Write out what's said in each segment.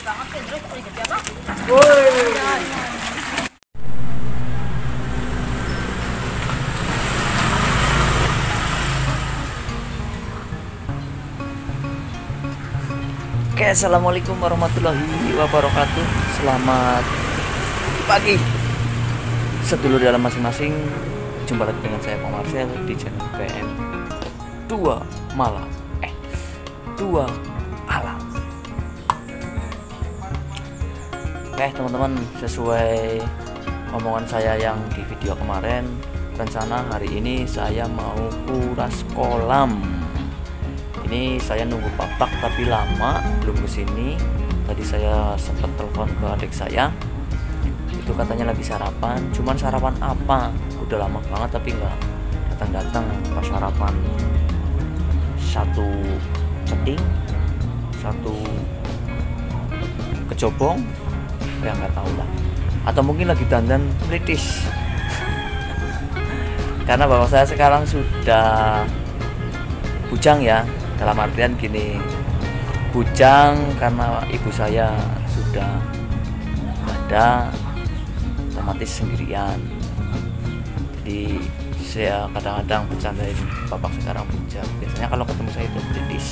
Oke, assalamualaikum warahmatullahi wabarakatuh. Selamat pagi, sedulur dalam masing-masing. Jumpa lagi dengan saya Pak Marcel di channel PM 2 Malam. 2 Alam. Oke teman-teman, sesuai omongan saya yang di video kemarin, rencana hari ini saya mau kuras kolam. Ini saya nunggu papak tapi lama belum kesini. Tadi saya sempat telepon ke adik saya, itu katanya lagi sarapan. Cuman sarapan apa? Udah lama banget tapi nggak datang-datang. Pas sarapan satu ceting, satu kecobong, ya nggak tahu lah. Atau mungkin lagi dandan British. Karena bapak saya sekarang sudah bujang ya. Dalam artian gini, bujang karena ibu saya sudah ada, otomatis sendirian. Jadi saya kadang-kadang bercandain bapak sekarang bujang. Biasanya kalau ketemu saya itu British,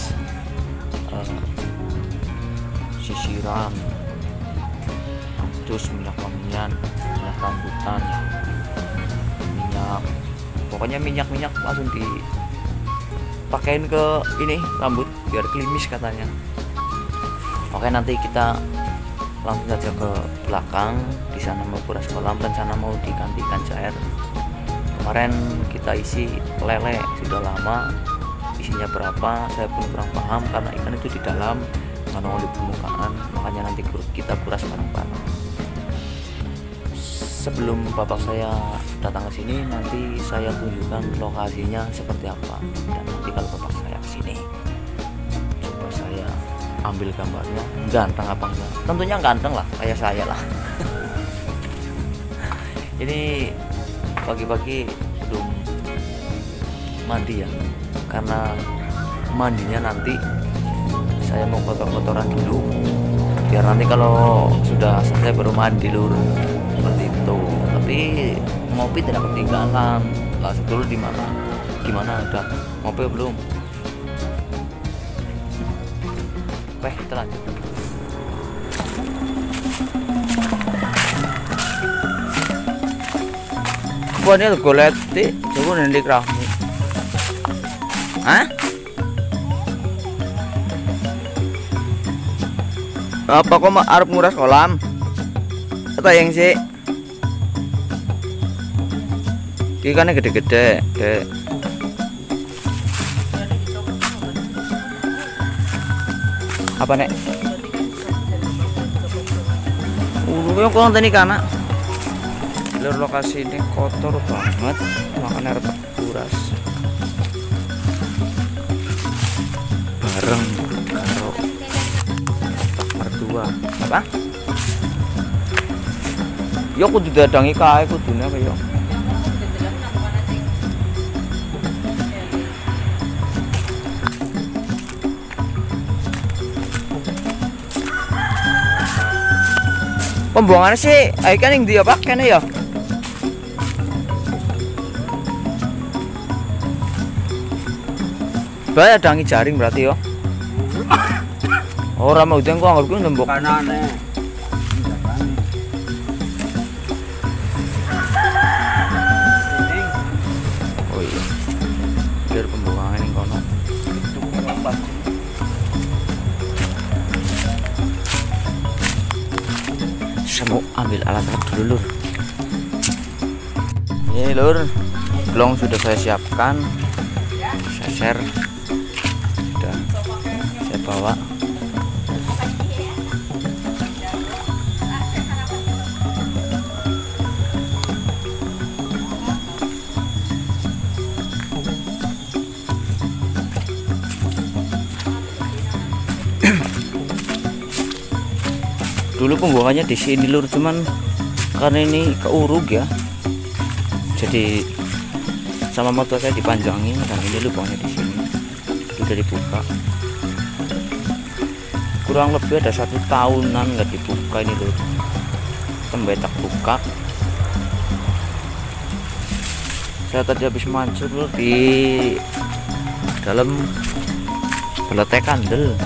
sisiran, terus minyak wangian, minyak rambutan, minyak, pokoknya minyak langsung dipakein ke ini rambut biar klimis katanya. Oke, nanti kita langsung saja ke belakang. Di sana mau kuras kolam, rencana mau digantikan cair. Kemarin kita isi lele, sudah lama. Isinya berapa saya pun kurang paham karena ikan itu di dalam, nongol di permukaan. Makanya nanti kita kuras bareng-bareng. Sebelum bapak saya datang ke sini, nanti saya tunjukkan lokasinya seperti apa. Dan nanti kalau bapak saya ke sini, coba saya ambil gambarnya. Ganteng apa enggak? Tentunya ganteng lah, kayak saya lah. Ini pagi-pagi belum mandi ya, karena mandinya nanti saya mau kotor-kotoran dulu, biar nanti kalau sudah selesai baru mandi lur. Seperti itu. Tapi ngopi tidak ketinggalan. Lah sedulur di mana? Gimana, udah ngopi belum? Oke, kita lanjut. Buatnya tuh goleti, coba nanti kerahmi. Hah? Apa kok arep nguras kolam? Atau yang sih? Ikannya gede-gede, dek. Apa nek? Yang kurang tadi kana. Lur lokasi ini kotor banget, makanya harus kuras. Bareng karo mertua. Apa? Ya kudu dadangi kae kudune kaya. Pembuangannya sih, kan yang dia pakai nih ya. Bahaya dangi jaring berarti ya. Orang mau udah gua anggap gua nembok kanane. Oh iya, biar pembuangan ini kono. Saya mau ambil alat-alat dulu lur. Ini lur, blong sudah saya siapkan, saya share, sudah saya bawa. Dulu pembuangannya di sini lur, cuman karena ini keurug ya, jadi sama motor saya dipanjangin dan ini lubangnya di sini sudah dibuka. kurang lebih ada 1 tahunan nggak dibuka ini tuh, tembetak buka. Saya tadi habis mancur di dalam beletek kandel.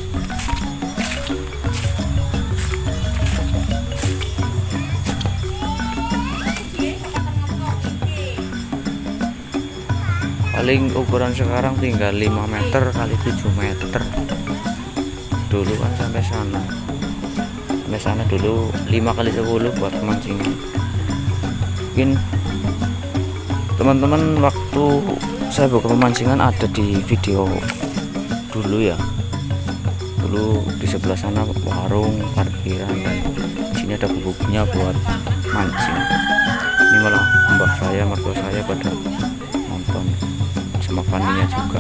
Paling ukuran sekarang tinggal 5 meter kali 7 meter. Dulu kan sampai sana dulu 5 kali 10 buat pemancingan. Mungkin teman-teman waktu saya buka pemancingan ada di video dulu ya. Dulu di sebelah sana warung parkiran dan di sini ada bubuknya buat mancing. Ini malah mbak saya, mertua saya pada nonton sama Faninya juga.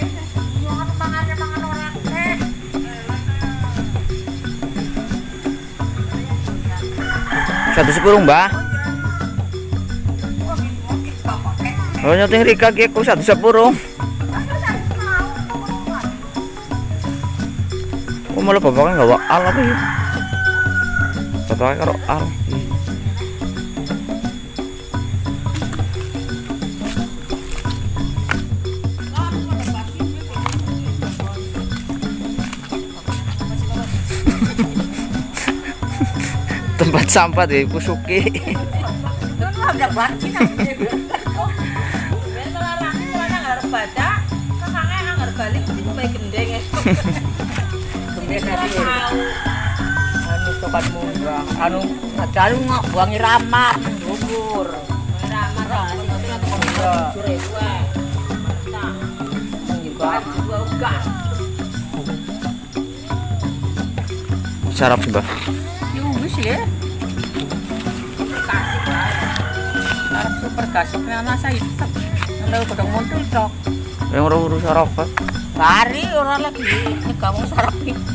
Satu 10 mbak. Oh nyoting Rika aku 110. Oh malah bapaknya nggak al apa ya? Bapaknya karo al. Tempat sampah deh Kusuki. Anu sopan munggah, anu ngajalu buangi ramah, bubur. Sarap sih mbak. Wis ya. Sarap super gasok nama saya itu. Kalau kodong muntul tok. Yang urus sarap pak. Bari orang lagi kamu sarap iki.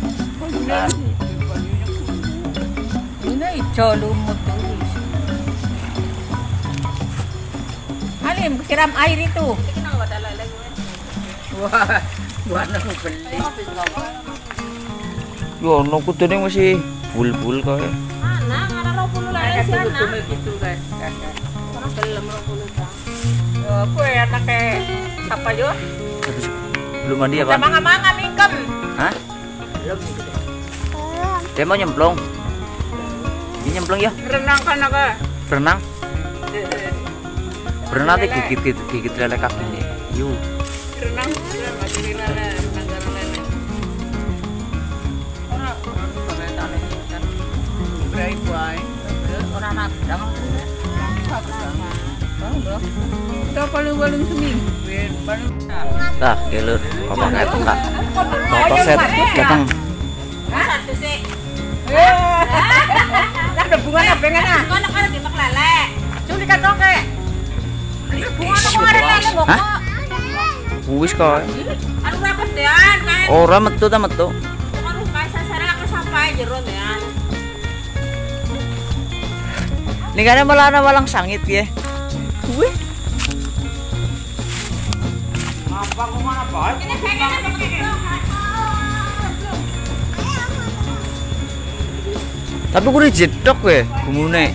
Ini ijo lumut tuh. Alim siram air itu. Wah, buat nang beli. Yo no kudune masih bul-bul kae. Ana ngana 20 lare sih ana. Gitu guys. Ora belum 20 ta. Yo kowe anake siapa yo? Belum mandi ya, Pak? Manga-manga mingkem. Hah? Belum. Dia mau nyemplung. Ini nyemplung ya? Renang kan aku. Berenang? Berenang nanti gigit lele kakinya. Yuk. Renang masih lele, renang gara lele. Orang sore tali kan. Berai buai. Orang anak jangan punya. Kita paling seminggu. Nah, gelur, apa kayak itu kak? Foto set datang. Satu sih. Ada bunga apa enggak nah? Kau nak ada di maklele. Culi kan dong ke. Bunga apa ada lele kok? Hah? Wis kok. Anu berapa dean? Ora metu ta metu. Anu kae sasare aku sampai jero dean. Ningane malah ana walang sangit ya. Wih. Apa kok mana bae? Ini pengen begitu. Tapi gue jedok we, gumune.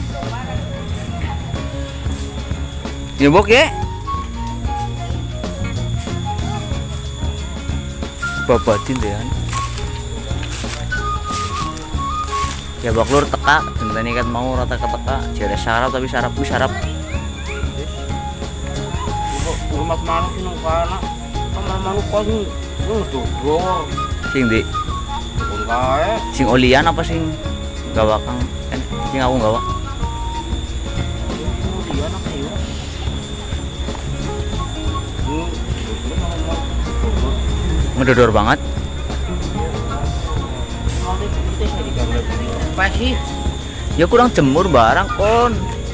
Ya bok ya. Babatin deh kan. Ya bak lur teka, jenteni kan mau rata keteka, jare sarap tapi sarapku sarap. Rumah mana sih nang kana? Kamar mana kok sing dodol. Sing di Pun kae. sing olian apa sing gawa kang sing aku gawa. Iya nak ya. Ngedodor banget. Apa sih? Ya kurang jemur barang kon.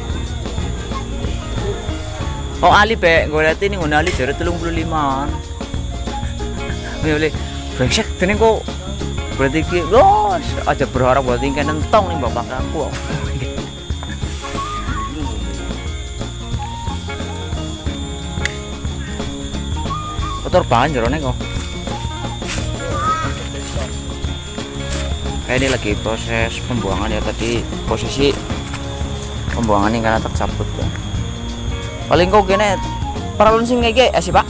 Oh Ali pe, gue liat ini nguna Ali jare 35-an. Boleh, brengsek tening kok. Berarti ki, bos, aja berharap buat tingkat nentong nih bapak aku. Kotor banget jerone kok. Ini lagi proses pembuangan ya, tadi posisi pembuangan ini karena tercabut ya. Paling kau gini peralun sing ngege sih Pak.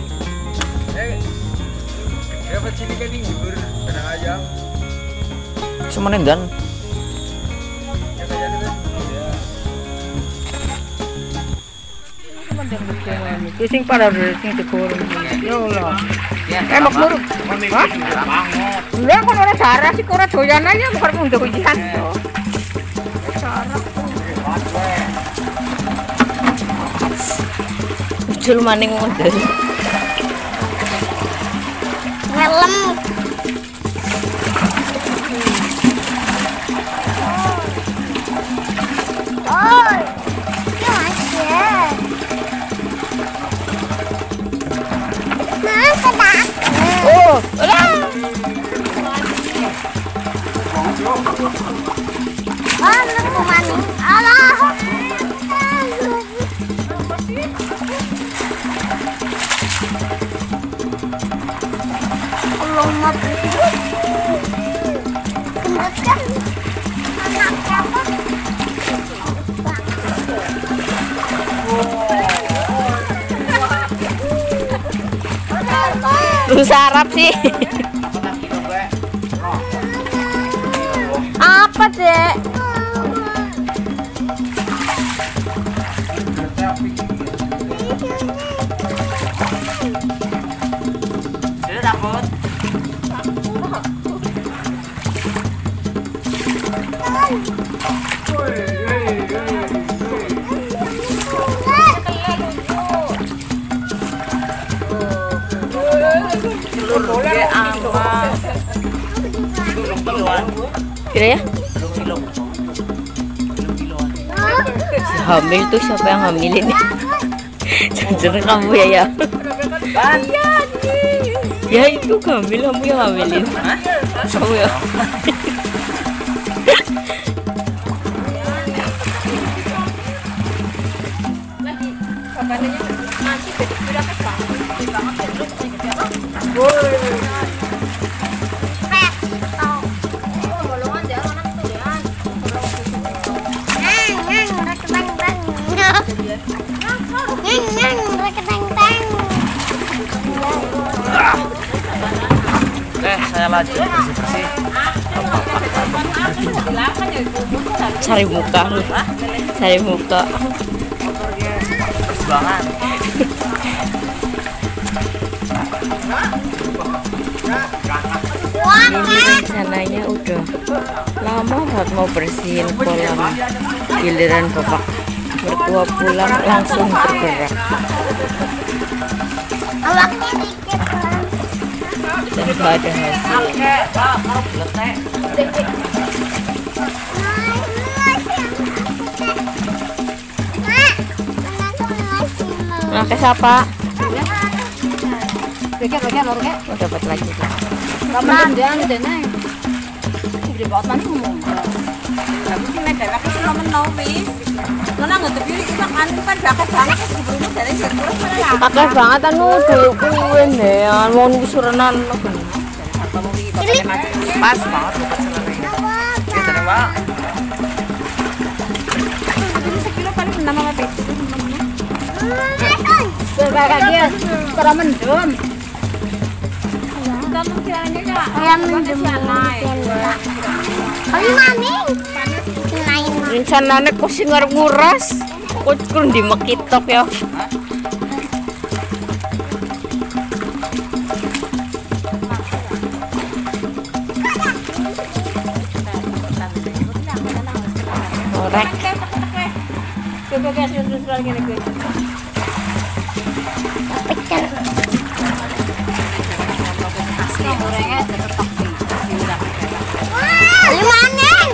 Dapat sini kan ngibur benang ayam. Semuanya dan Ya kayak gitu. Itu sing pada sing dikurung. Ya Allah. Emak buruk. Hah? Enggak kan orang darah sih ora doyan aja kok untuk ujian tuh. ucul maning model. Ngelem. Oh, itu aja. Mas, kedak. Oh, Oh, lu maning. Allah. Allah mati. Kenapa? Anak siapa? Lu sarap sih. Apa, Dek? Sudah takut. Kira ya? Hamil tuh siapa yang hamilin? Jangan kamu ya ya. Ya itu hamil, kamu yang hamilin. Kamu ya. Saya lanjut bersih-bersih. Cari muka lu. Cari muka. Perjuangan. Ini rencananya udah lama banget mau bersihin kolam. Giliran bapak mertua pulang langsung bergerak. Awaknya dikit. Dan gak ada hasil. Nah, ke siapa? Oh, dapat lagi. Pakai banget anu dulu kuwen ya, mau surenan. Pas banget buat selernya. Gitu deh, Pak. sekilo paling 6 apa itu? Sebagai cara mendem. Ayam mendem. Kamu maning. Lain. Rencananya kok sih nguras. Kok kurang dimekitok ya. Orek. Kamu maning.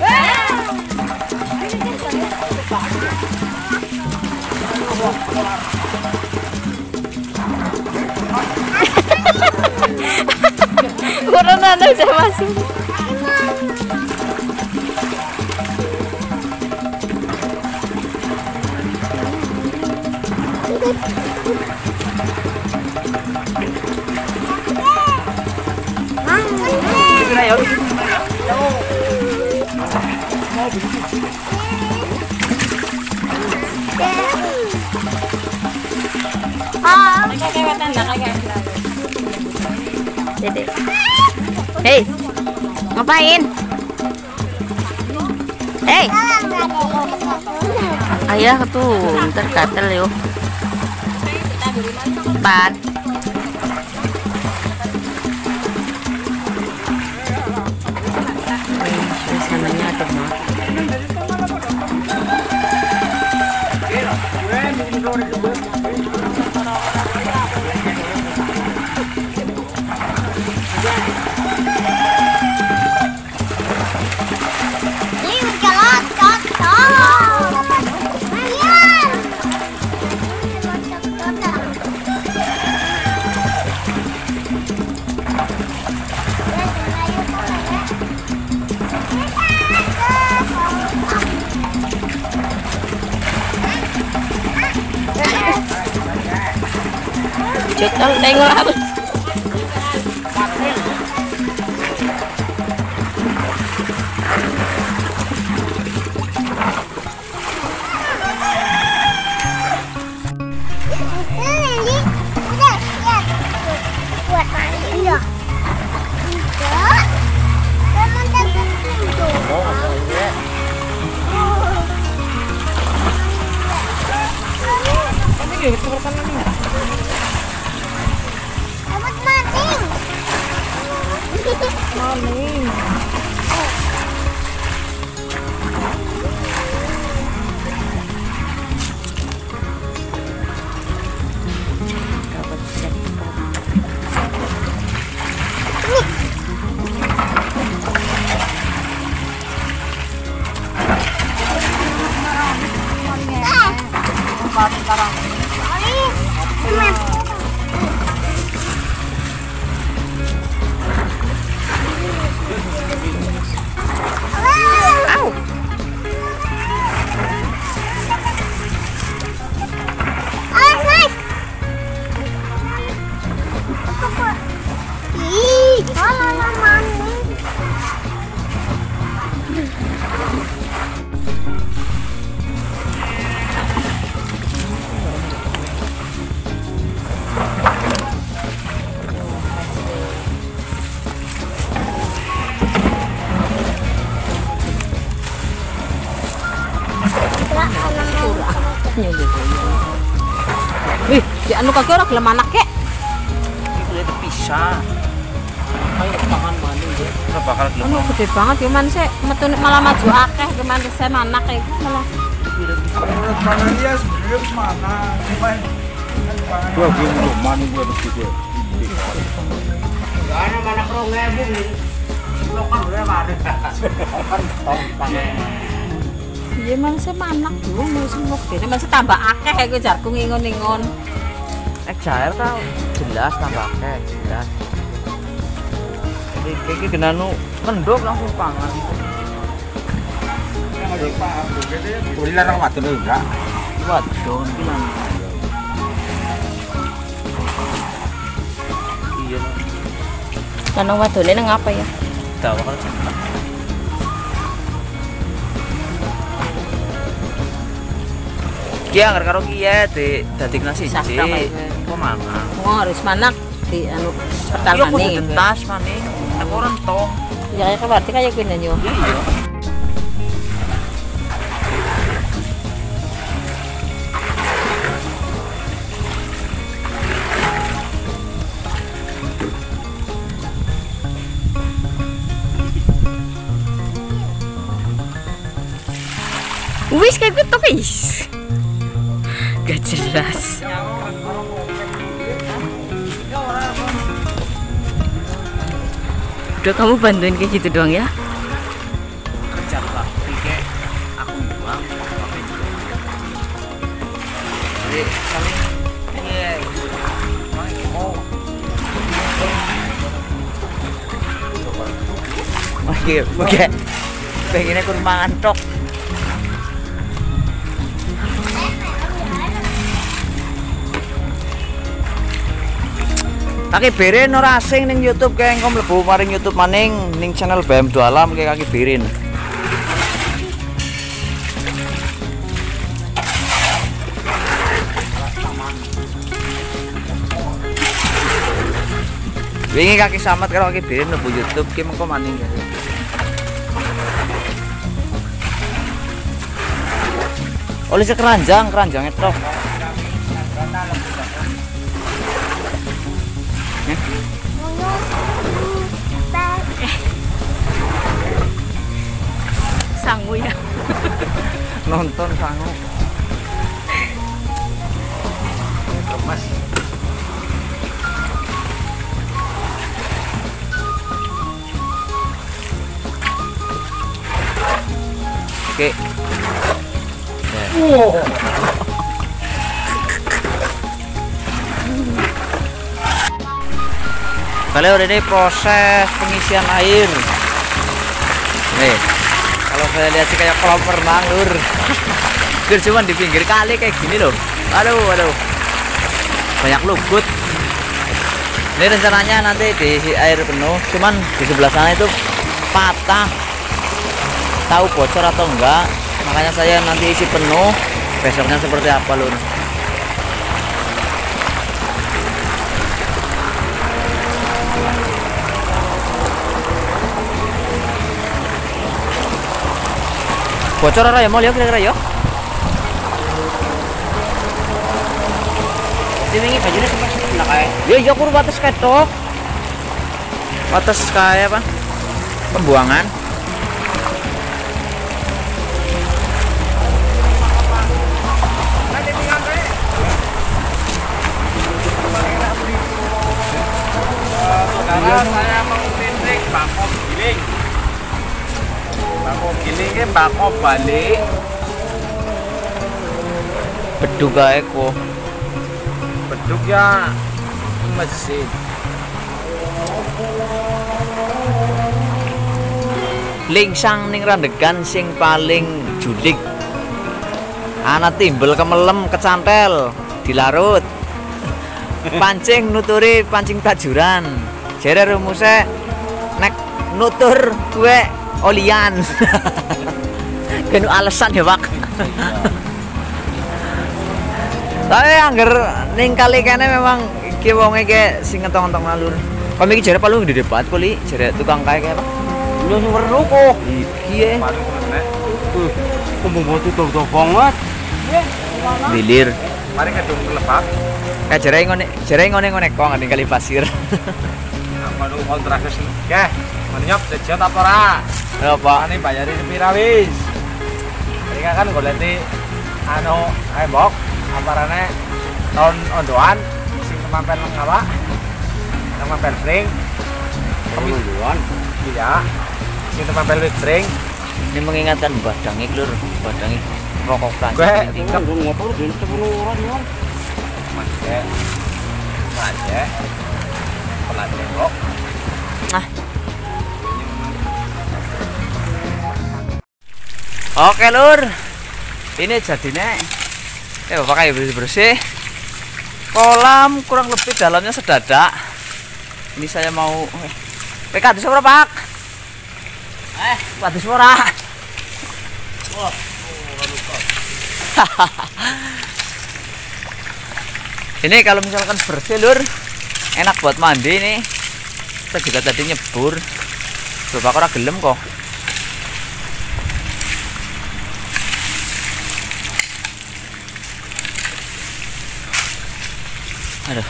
Kurang ada udah masuk. Mang. Dede. Hei, ngapain? Hei, ayah tuh ntar gatel yuk. Pan. Suasananya adem banget. Ini kelot, kelot. Ayan. Cekal tengok aku. Ini udah siap buat mandi ya. Enggak. Teman Dapat maning. Maning. Wih, di anu kagak ora gelem anak kek. Iki kulit pisah. Ayo tangan maning ya. Ora bakal gelem. Anu gede banget ya man sih, metune malah maju akeh gimana saya anak kayak malah. Menurut pangan dia sebenarnya mana? Cuma Gua belum mani gua begitu. karena mana kerongnya nih. Lokal udah mana? Iya man saya anak dulu mau semuk dene masih tambah akeh ya gue jarku ngingon-ngingon. Jair tau jelas tambah akeh, jelas. Iki kena nu mendok langsung pangan. Uli larang wadon enggak. Wadon bilang. Iya. Lanang wadone nang apa ya? Tahu kalau cinta. Kia ngar karo kia dadi nasi Sakra siji. kae. Kok mana? Oh, harus manak di anu Iya pertama kok nih. didentas maning. Aku rentong. Ya kayak berarti kayak gini yo. Iya. Wis kayak gitu wis. Gak jelas. Udah kamu bantuin kayak gitu doang ya? Kerja lah. Iki aku buang. Jadi kami iya. Oh. Oke. Pengennya kurang mangan tok. Kaki birin ora asing ning YouTube kayak engko mlebu maring YouTube maning ning channel BM2 Alam kayak kaki birin. Wingi kaki samet karo kaki birin mlebu YouTube ki mengko maning. Oleh keranjang itu. Sangu ya. Nonton sangu. Mas. Oke. Kalian ini proses pengisian air. Nih, kalau saya lihat sih kayak kolam renang, lur. Lur cuman di pinggir kali kayak gini loh. Aduh. Banyak lugut. Ini rencananya nanti diisi air penuh, cuman di sebelah sana itu patah. Tahu bocor atau enggak? Makanya saya nanti isi penuh. Besoknya seperti apa, lur? Bocor ora ya mau lihat kira-kira ya? Diwingi bajunya sampai sebelah kae. Ya iya kur batas ketok. Batas kayak apa? Pembuangan. Saudara, saya mau tindrik bakop giling. Bakop giling ki bakop balik. Bedug kae kok. Beduk ya mesin. Lingsang ning randegan sing paling julik. Ana timbel kemelem kecantel dilarut. Pancing nuturi pancing tajuran. Jere rumuse nek nutur kuwe olian. Kenu alasan ya, Pak. Tapi angger ning kali kene memang iki wonge ke sing ngentong-ngentong alur. Kami iki jare paling di debat kuli, jare tukang kae apa? Lu sing weru kok. Iki Paling nek. Kumbung tuh banget. Bilir. Mari kedung lebak. Jare ngone kok ning kali pasir. Apa lu kontrak wis. Oke. Menyop dejot apa ora? Apa? Ini bayari sepira wis. Iki kan goleti anu embok aparane tahun ondoan sing kemampel nang apa? Nang mampel spring. Ondoan. Iya. Sing kemampel wis spring. Ini mengingatkan badangi lur, badangi rokok Gue Prancis. tingkap motor di 10 orang yo. Macet. Pelatih kok. Nah. Oke lur, ini jadinya bapak kayak bersih-bersih kolam, kurang lebih dalamnya sedadak. Ini saya mau PK di seberapa Pak? Pak di suara. Ini kalau misalkan bersih lur, enak buat mandi nih. Kita juga tadi nyebur, bapak orang gelem kok. Aduh.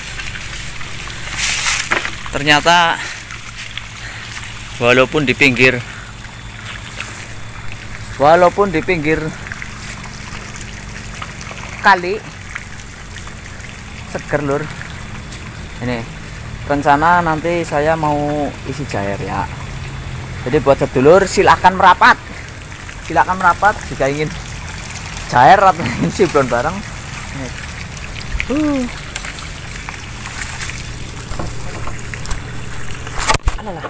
Ternyata walaupun di pinggir kali seger lur. Ini rencana nanti saya mau isi jair ya. Jadi buat sedulur silakan merapat jika ingin jair atau ingin siblon bareng. Alah.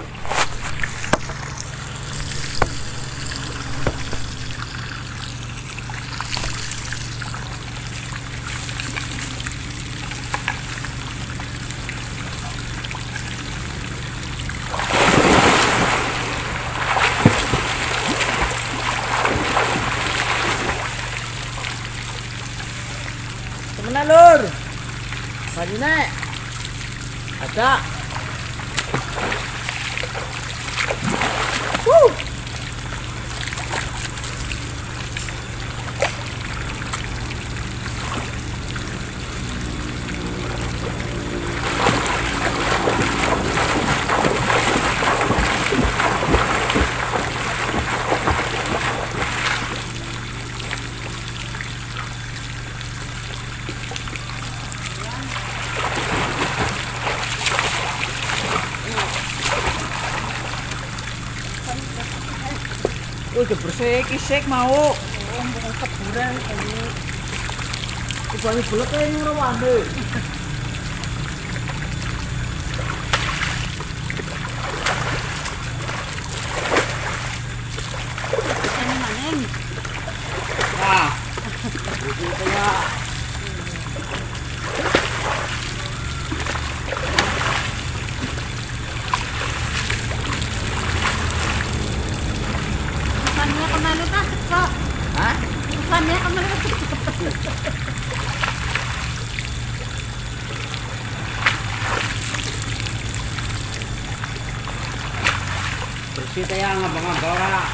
Temenan lur. Bajune ada. Udah bersih kisik mau. Bukan keburan ini. Iku ayo bulet ini ngerawande. Ini maning. Nah. Itu kayak Bukannya kemana takut kok? Hah? Bukannya kemana takut? Bersih teh ngambang-ngambang ora.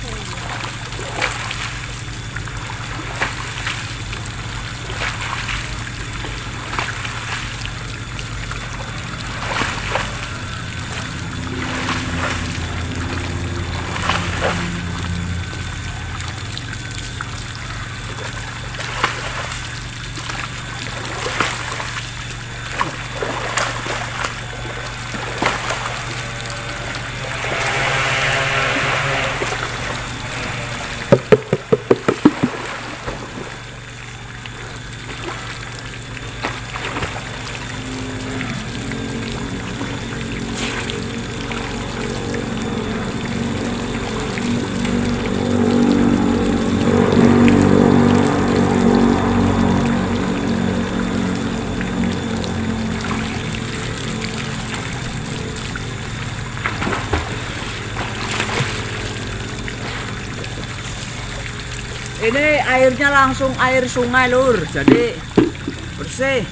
Ini airnya langsung air sungai lur, jadi bersih.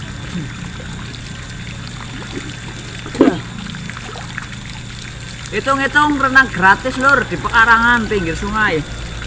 Hitung-hitung renang gratis lur di pekarangan pinggir sungai.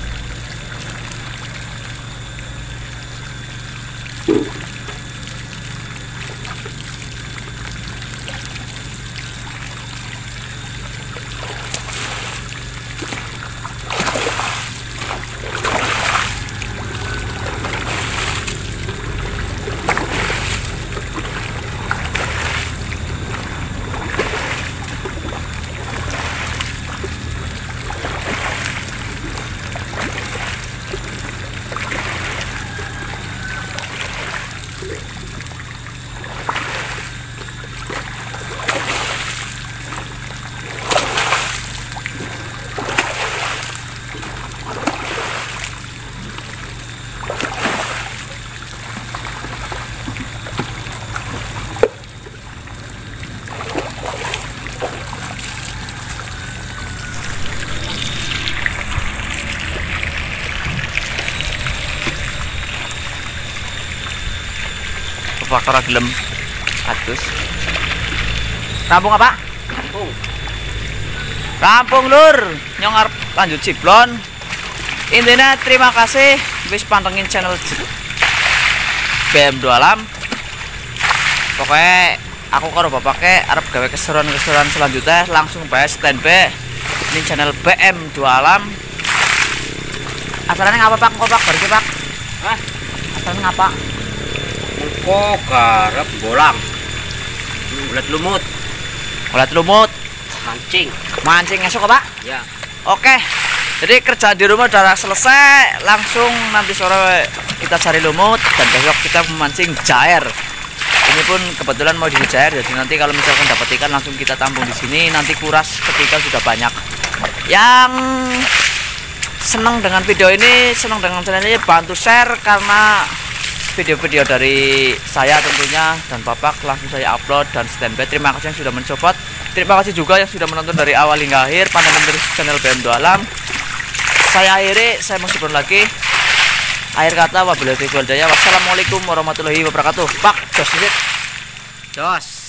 Faktor gelem atus. Rampung apa? Rampung lur, nyong arep lanjut ciblon. Intinya terima kasih wis pantengin channel BM2 Alam. Pokoknya aku karo bapaknya arep gawe keseruan-keseruan selanjutnya langsung bahas standby ini channel BM2 Alam. Acaranya ngapa Pak? Kok Pak? Bariki Pak? Hah? Acaranya ngapa? Engko garap bolang. Ulat lumut, Ulat lumut, mancing. mancing esok Pak? Ya. Oke, jadi kerjaan di rumah udah selesai. Langsung nanti sore kita cari lumut dan besok kita memancing jair. Ini pun kebetulan mau di jair, jadi nanti kalau misalkan dapat ikan langsung kita tampung di sini. Nanti kuras ketika sudah banyak. Yang senang dengan video ini, senang dengan channel ini, bantu share karena video-video dari saya tentunya dan Bapak langsung saya upload dan standby. Terima kasih yang sudah mensupport. Terima kasih juga yang sudah menonton dari awal hingga akhir. Pantengin terus channel BM2 Alam. Saya akhiri, saya mau sebut lagi. Akhir kata wabillahi taufiq wal hidayah. Wassalamualaikum warahmatullahi wabarakatuh. Pak, jos.